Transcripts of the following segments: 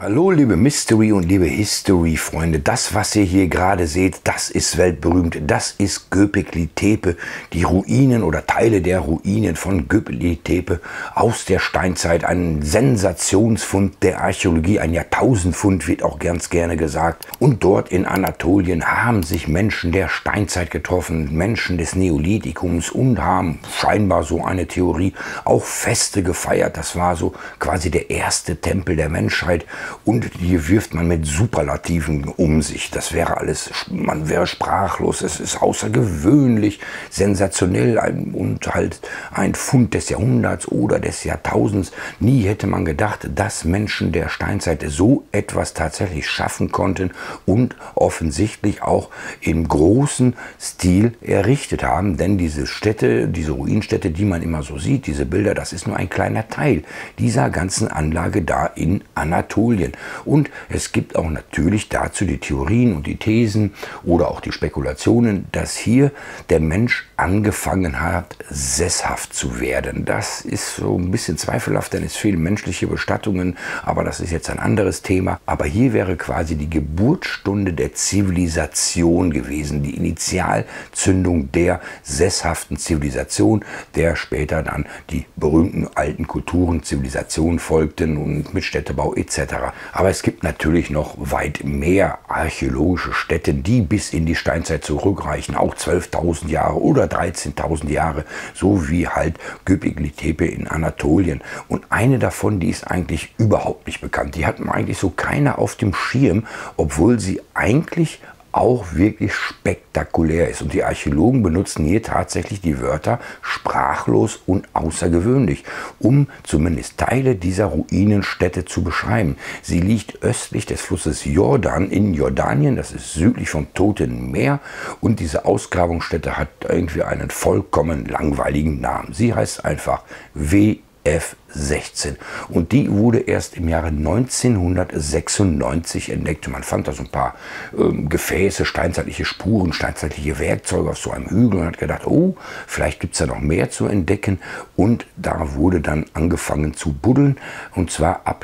Hallo liebe Mystery und liebe History-Freunde, das was ihr hier gerade seht, das ist weltberühmt, das ist Göbekli Tepe, die Ruinen oder Teile der Ruinen von Göbekli Tepe aus der Steinzeit, ein Sensationsfund der Archäologie, ein Jahrtausendfund wird auch ganz gerne gesagt. Und dort in Anatolien haben sich Menschen der Steinzeit getroffen, Menschen des Neolithikums und haben scheinbar so eine Theorie auch Feste gefeiert. Das war so quasi der erste Tempel der Menschheit. Und hier wirft man mit Superlativen um sich. Das wäre alles, man wäre sprachlos. Es ist außergewöhnlich, sensationell und halt ein Fund des Jahrhunderts oder des Jahrtausends. Nie hätte man gedacht, dass Menschen der Steinzeit so etwas tatsächlich schaffen konnten und offensichtlich auch im großen Stil errichtet haben. Denn diese Städte, diese Ruinenstädte, die man immer so sieht, diese Bilder, das ist nur ein kleiner Teil dieser ganzen Anlage da in Anatolien. Und es gibt auch natürlich dazu die Theorien und die Thesen oder auch die Spekulationen, dass hier der Mensch angefangen hat, sesshaft zu werden. Das ist so ein bisschen zweifelhaft, denn es fehlen menschliche Bestattungen, aber das ist jetzt ein anderes Thema. Aber hier wäre quasi die Geburtsstunde der Zivilisation gewesen, die Initialzündung der sesshaften Zivilisation, der später dann die berühmten alten Kulturen, Zivilisationen folgten und mit Städtebau etc. Aber es gibt natürlich noch weit mehr archäologische Städte, die bis in die Steinzeit zurückreichen, auch 12.000 Jahre oder 13.000 Jahre, so wie halt Göbekli Tepe in Anatolien. Und eine davon, die ist eigentlich überhaupt nicht bekannt. Die hat man eigentlich so keiner auf dem Schirm, obwohl sie eigentlich auch wirklich spektakulär ist. Und die Archäologen benutzen hier tatsächlich die Wörter sprachlos und außergewöhnlich, um zumindest Teile dieser Ruinenstätte zu beschreiben. Sie liegt östlich des Flusses Jordan in Jordanien, das ist südlich vom Toten Meer, und diese Ausgrabungsstätte hat irgendwie einen vollkommen langweiligen Namen. Sie heißt einfach WF16 und die wurde erst im Jahre 1996 entdeckt. Man fand da so ein paar Gefäße, steinzeitliche Spuren, steinzeitliche Werkzeuge auf so einem Hügel und hat gedacht, oh, vielleicht gibt es da noch mehr zu entdecken. Und da wurde dann angefangen zu buddeln, und zwar ab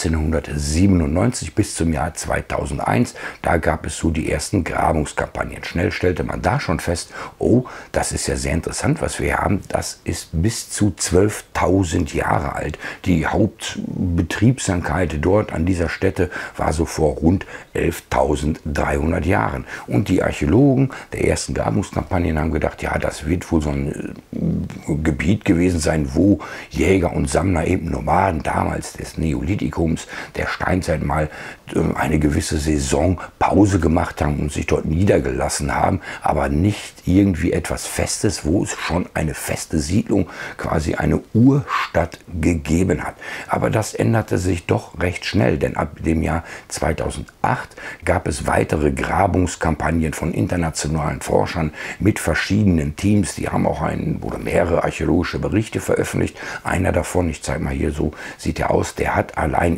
1997 bis zum Jahr 2001. Da gab es so die ersten Grabungskampagnen. Schnell stellte man da schon fest, oh, das ist ja sehr interessant, was wir hier haben. Das ist bis zu 12.000 Jahre alt. Die Hauptbetriebsamkeit dort an dieser Stätte war so vor rund 11.300 Jahren. Und die Archäologen der ersten Grabungskampagnen haben gedacht, ja, das wird wohl so ein Gebiet gewesen sein, wo Jäger und Sammler, eben Nomaden damals des Neolithikums, der Steinzeit, mal eine gewisse Saison Pause gemacht haben und sich dort niedergelassen haben, aber nicht irgendwie etwas Festes, wo es schon eine feste Siedlung, quasi eine Urstadt gegeben hat. Aber das änderte sich doch recht schnell, denn ab dem Jahr 2008 gab es weitere Grabungskampagnen von internationalen Forschern mit verschiedenen Teams. Die haben auch mehrere archäologische Berichte veröffentlicht. Einer davon, ich zeige mal hier, so sieht er aus, der hat allein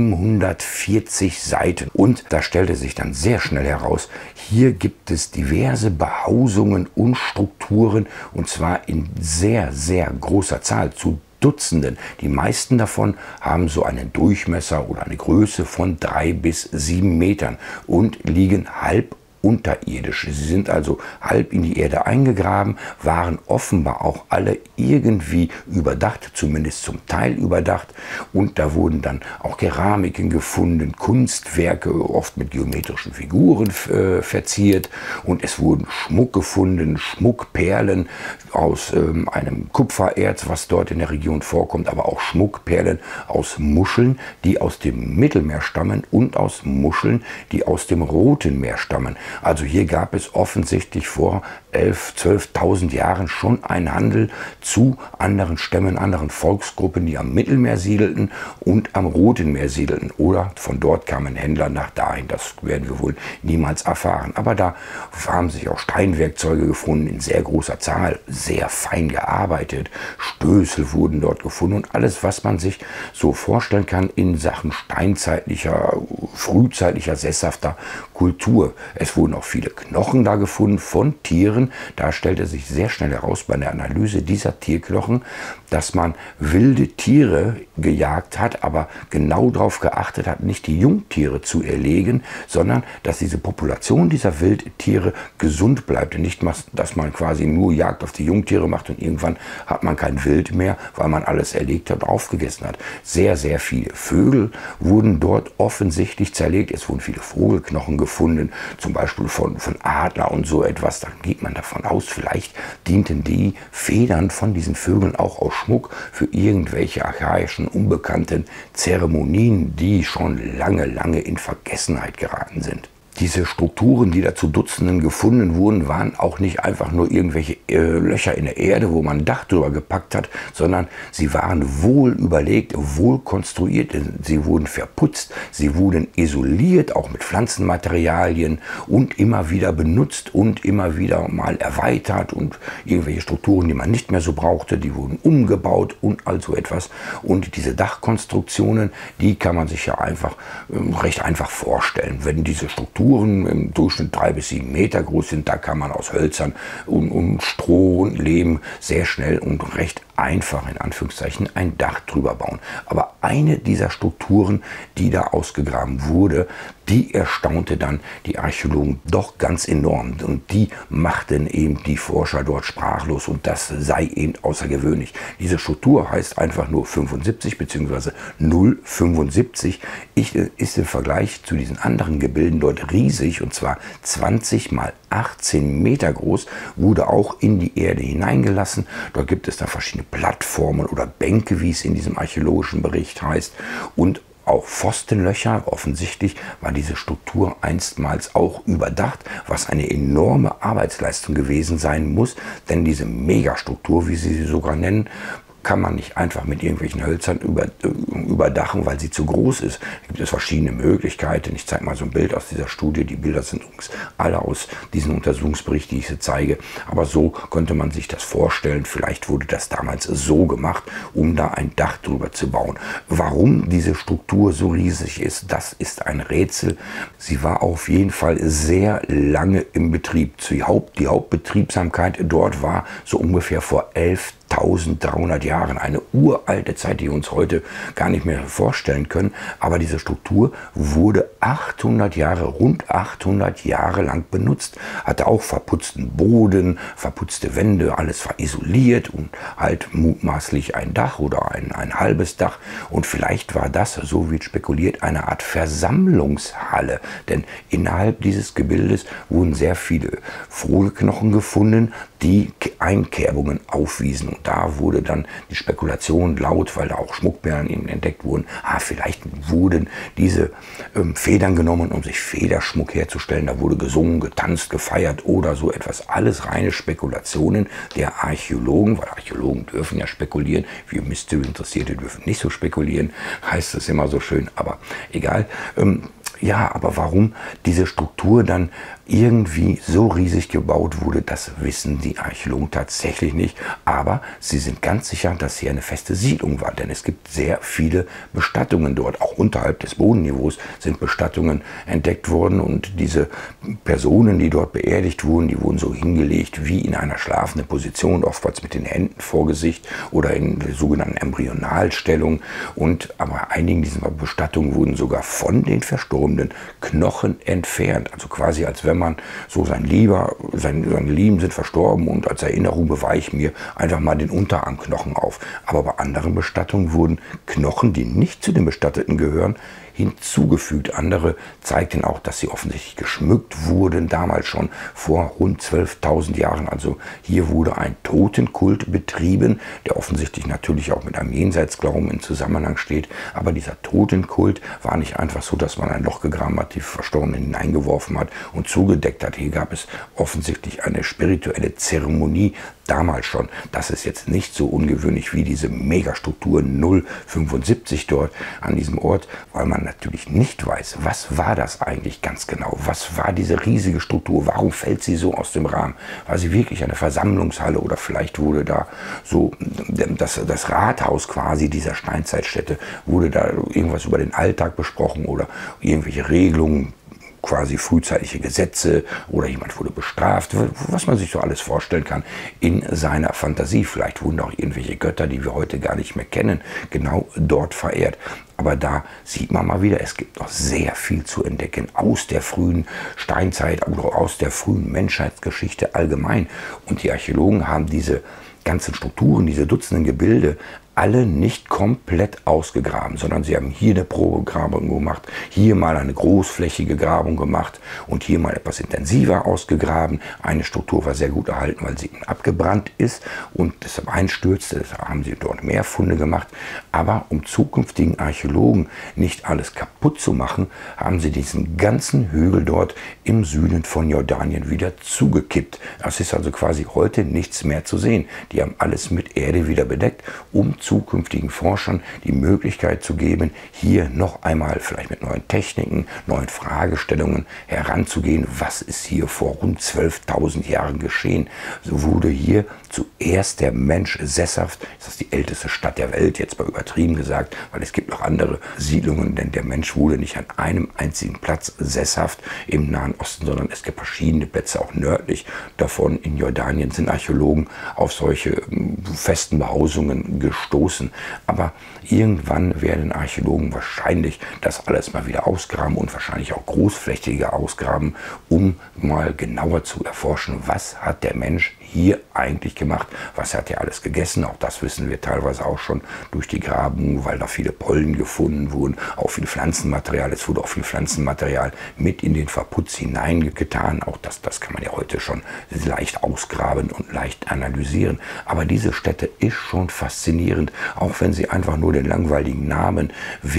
740 Seiten. Und da stellte sich dann sehr schnell heraus, hier gibt es diverse Behausungen und Strukturen, und zwar in sehr, sehr großer Zahl, zu Dutzenden. Die meisten davon haben so einen Durchmesser oder eine Größe von 3 bis 7 Metern und liegen halb unterirdisch. Sie sind also halb in die Erde eingegraben, waren offenbar auch alle irgendwie überdacht, zumindest zum Teil überdacht, und da wurden dann auch Keramiken gefunden, Kunstwerke, oft mit geometrischen Figuren verziert, und es wurden Schmuck gefunden, Schmuckperlen aus einem Kupfererz, was dort in der Region vorkommt, aber auch Schmuckperlen aus Muscheln, die aus dem Mittelmeer stammen, und aus Muscheln, die aus dem Roten Meer stammen. Also hier gab es offensichtlich vor 12.000 Jahren schon einen Handel zu anderen Stämmen, anderen Volksgruppen, die am Mittelmeer siedelten und am Roten Meer siedelten. Oder von dort kamen Händler nach dahin. Das werden wir wohl niemals erfahren. Aber da haben sich auch Steinwerkzeuge gefunden in sehr großer Zahl, sehr fein gearbeitet. Stößel wurden dort gefunden und alles, was man sich so vorstellen kann in Sachen steinzeitlicher, frühzeitlicher, sesshafter Kultur. Es wurden auch viele Knochen da gefunden von Tieren. Da stellte sich sehr schnell heraus bei der Analyse dieser Tierknochen, dass man wilde Tiere gejagt hat, aber genau darauf geachtet hat, nicht die Jungtiere zu erlegen, sondern dass diese Population dieser Wildtiere gesund bleibt. Und nicht, dass man quasi nur Jagd auf die Jungtiere macht und irgendwann hat man kein Wild mehr, weil man alles erlegt hat und aufgegessen hat. Sehr, sehr viele Vögel wurden dort offensichtlich zerlegt. Es wurden viele Vogelknochen gefunden, zum Beispiel von Adler und so etwas. Da geht man davon aus, vielleicht dienten die Federn von diesen Vögeln auch als Schmuck für irgendwelche archaischen, unbekannten Zeremonien, die schon lange, lange in Vergessenheit geraten sind. Diese Strukturen, die da zu Dutzenden gefunden wurden, waren auch nicht einfach nur irgendwelche Löcher in der Erde, wo man ein Dach drüber gepackt hat, sondern sie waren wohl überlegt, wohl konstruiert, sie wurden verputzt, sie wurden isoliert, auch mit Pflanzenmaterialien und immer wieder benutzt und immer wieder mal erweitert und irgendwelche Strukturen, die man nicht mehr so brauchte, die wurden umgebaut und all so etwas. Und diese Dachkonstruktionen, die kann man sich ja einfach recht einfach vorstellen, wenn diese Strukturen im Durchschnitt 3 bis 7 Meter groß sind, da kann man aus Hölzern und Stroh und Lehm sehr schnell und recht einfach in Anführungszeichen ein Dach drüber bauen. Aber eine dieser Strukturen, die da ausgegraben wurde, die erstaunte dann die Archäologen doch ganz enorm. Und die machten eben die Forscher dort sprachlos und das sei eben außergewöhnlich. Diese Struktur heißt einfach nur 75 bzw. 075, ist im Vergleich zu diesen anderen Gebilden dort riesig und zwar 20 mal 18 Meter groß, wurde auch in die Erde hineingelassen. Dort gibt es dann verschiedene Plattformen oder Bänke, wie es in diesem archäologischen Bericht heißt, und auch Pfostenlöcher. Offensichtlich war diese Struktur einstmals auch überdacht, was eine enorme Arbeitsleistung gewesen sein muss, denn diese Megastruktur, wie sie sogar nennen, kann man nicht einfach mit irgendwelchen Hölzern überdachen, weil sie zu groß ist. Da gibt es verschiedene Möglichkeiten. Ich zeige mal so ein Bild aus dieser Studie. Die Bilder sind übrigens alle aus diesem Untersuchungsbericht, die ich hier zeige. Aber so konnte man sich das vorstellen. Vielleicht wurde das damals so gemacht, um da ein Dach drüber zu bauen. Warum diese Struktur so riesig ist, das ist ein Rätsel. Sie war auf jeden Fall sehr lange im Betrieb. Die Hauptbetriebsamkeit dort war so ungefähr vor 11.300 Jahren, eine uralte Zeit, die wir uns heute gar nicht mehr vorstellen können. Aber diese Struktur wurde 800 Jahre, rund 800 Jahre lang benutzt. Hatte auch verputzten Boden, verputzte Wände, alles war isoliert und halt mutmaßlich ein Dach oder ein halbes Dach. Und vielleicht war das, so wird spekuliert, eine Art Versammlungshalle. Denn innerhalb dieses Gebildes wurden sehr viele Vogelknochen gefunden, die Einkerbungen aufwiesen. Und da wurde dann die Spekulation laut, weil da auch Schmuckperlen eben entdeckt wurden. Vielleicht wurden diese Federn genommen, um sich Federschmuck herzustellen. Da wurde gesungen, getanzt, gefeiert oder so etwas. Alles reine Spekulationen der Archäologen, weil Archäologen dürfen ja spekulieren. Wir Mystery-Interessierte dürfen nicht so spekulieren, heißt es immer so schön, aber egal. Ja, aber warum diese Struktur dann irgendwie so riesig gebaut wurde, das wissen die Archäologen tatsächlich nicht. Aber sie sind ganz sicher, dass hier eine feste Siedlung war, denn es gibt sehr viele Bestattungen dort. Auch unterhalb des Bodenniveaus sind Bestattungen entdeckt worden und diese Personen, die dort beerdigt wurden, die wurden so hingelegt wie in einer schlafenden Position, oftmals mit den Händen vor Gesicht oder in der sogenannten Embryonalstellung. Und aber einigen dieser Bestattungen wurden sogar von den Verstorbenen Knochen entfernt, also quasi als wenn man so seine Lieben sind verstorben und als Erinnerung bewahre ich mir einfach mal den Unterarmknochen auf. Aber bei anderen Bestattungen wurden Knochen, die nicht zu den Bestatteten gehören, hinzugefügt. Andere zeigten auch, dass sie offensichtlich geschmückt wurden, damals schon vor rund 12.000 Jahren. Also hier wurde ein Totenkult betrieben, der offensichtlich natürlich auch mit einem Jenseitsglauben in Zusammenhang steht. Aber dieser Totenkult war nicht einfach so, dass man ein Loch gegraben hat, die Verstorbenen hineingeworfen hat und zugedeckt hat. Hier gab es offensichtlich eine spirituelle Zeremonie, damals schon. Das ist jetzt nicht so ungewöhnlich wie diese Megastruktur 075 dort an diesem Ort, weil man natürlich nicht weiß, was war das eigentlich ganz genau? Was war diese riesige Struktur? Warum fällt sie so aus dem Rahmen? War sie wirklich eine Versammlungshalle oder vielleicht wurde da so das Rathaus quasi dieser Steinzeitstätte, wurde da irgendwas über den Alltag besprochen oder irgendwelche Regelungen, quasi frühzeitliche Gesetze oder jemand wurde bestraft, was man sich so alles vorstellen kann in seiner Fantasie. Vielleicht wurden auch irgendwelche Götter, die wir heute gar nicht mehr kennen, genau dort verehrt. Aber da sieht man mal wieder, es gibt noch sehr viel zu entdecken aus der frühen Steinzeit oder aus der frühen Menschheitsgeschichte allgemein. Und die Archäologen haben diese ganzen Strukturen, diese Dutzenden Gebilde, alle nicht komplett ausgegraben, sondern sie haben hier eine Probegrabung gemacht, hier mal eine großflächige Grabung gemacht und hier mal etwas intensiver ausgegraben. Eine Struktur war sehr gut erhalten, weil sie abgebrannt ist und deshalb einstürzte. Deshalb haben sie dort mehr Funde gemacht. Aber um zukünftigen Archäologen nicht alles kaputt zu machen, haben sie diesen ganzen Hügel dort im Süden von Jordanien wieder zugekippt. Das ist also quasi heute nichts mehr zu sehen. Die haben alles mit Erde wieder bedeckt, um zukünftigen Forschern die Möglichkeit zu geben, hier noch einmal vielleicht mit neuen Techniken, neuen Fragestellungen heranzugehen. Was ist hier vor rund 12.000 Jahren geschehen? So wurde hier zuerst der Mensch sesshaft. Das ist die älteste Stadt der Welt, jetzt mal übertrieben gesagt, weil es gibt noch andere Siedlungen, denn der Mensch wurde nicht an einem einzigen Platz sesshaft im Nahen Osten, sondern es gibt verschiedene Plätze, auch nördlich davon. In Jordanien sind Archäologen auf solche festen Behausungen gestoßen. Aber irgendwann werden Archäologen wahrscheinlich das alles mal wieder ausgraben und wahrscheinlich auch großflächiger ausgraben, um mal genauer zu erforschen, was hat der Mensch hier eigentlich gemacht, was hat er alles gegessen. Auch das wissen wir teilweise auch schon durch die Grabungen, weil da viele Pollen gefunden wurden, auch viel Pflanzenmaterial. Es wurde auch viel Pflanzenmaterial mit in den Verputz hineingetan. Auch das kann man ja heute schon leicht ausgraben und leicht analysieren. Aber diese Stätte ist schon faszinierend, auch wenn sie einfach nur den langweiligen Namen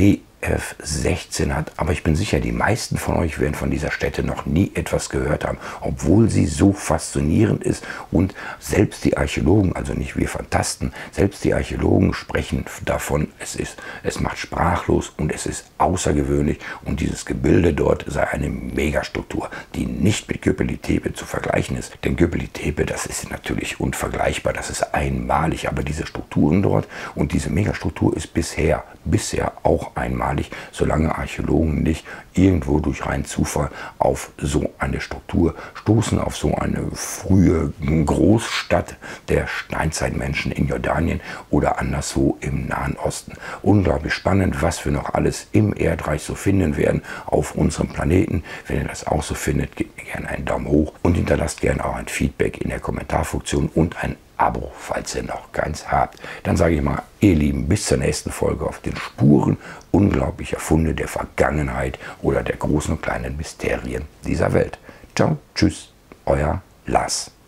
WF16 hat, aber ich bin sicher, die meisten von euch werden von dieser Stätte noch nie etwas gehört haben, obwohl sie so faszinierend ist und selbst die Archäologen, also nicht wir Phantasten, selbst die Archäologen sprechen davon, es macht sprachlos und es ist außergewöhnlich und dieses Gebilde dort sei eine Megastruktur, die nicht mit Göbekli Tepe zu vergleichen ist, denn Göbekli Tepe, das ist natürlich unvergleichbar, das ist einmalig, aber diese Strukturen dort und diese Megastruktur ist bisher auch einmalig, solange Archäologen nicht irgendwo durch reinen Zufall auf so eine Struktur stoßen, auf so eine frühe Großstadt der Steinzeitmenschen in Jordanien oder anderswo im Nahen Osten. Unglaublich spannend, was wir noch alles im Erdreich so finden werden auf unserem Planeten. Wenn ihr das auch so findet, gebt mir gerne einen Daumen hoch und hinterlasst gerne auch ein Feedback in der Kommentarfunktion und ein Abo, falls ihr noch keins habt. Dann sage ich mal, ihr Lieben, bis zur nächsten Folge auf den Spuren unglaublicher Funde der Vergangenheit oder der großen und kleinen Mysterien dieser Welt. Ciao, tschüss, euer Lars.